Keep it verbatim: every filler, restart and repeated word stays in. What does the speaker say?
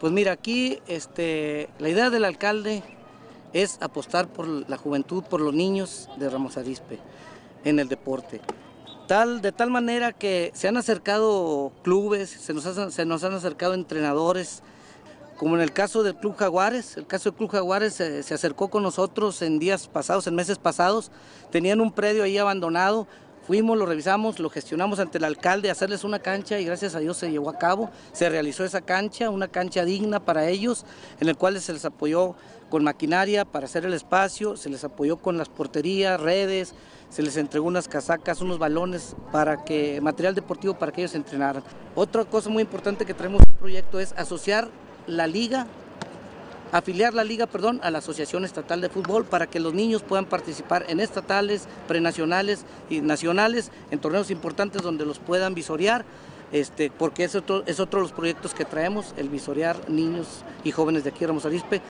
Pues mira, aquí este, la idea del alcalde es apostar por la juventud, por los niños de Ramos Arizpe en el deporte. Tal, de tal manera que se han acercado clubes, se nos, han, se nos han acercado entrenadores, como en el caso del Club Jaguares. El caso del Club Jaguares se, se acercó con nosotros en días pasados, en meses pasados. Tenían un predio ahí abandonado. Fuimos, lo revisamos, lo gestionamos ante el alcalde, hacerles una cancha y gracias a Dios se llevó a cabo. Se realizó esa cancha, una cancha digna para ellos, en el cual se les apoyó con maquinaria para hacer el espacio, se les apoyó con las porterías, redes, se les entregó unas casacas, unos balones, para que, material deportivo para que ellos entrenaran. Otra cosa muy importante que traemos en el proyecto es asociar la liga, afiliar la liga, perdón, a la Asociación Estatal de Fútbol para que los niños puedan participar en estatales, prenacionales y nacionales, en torneos importantes donde los puedan visorear, este, porque es otro, es otro de los proyectos que traemos, el visorear niños y jóvenes de aquí de Ramos Arizpe.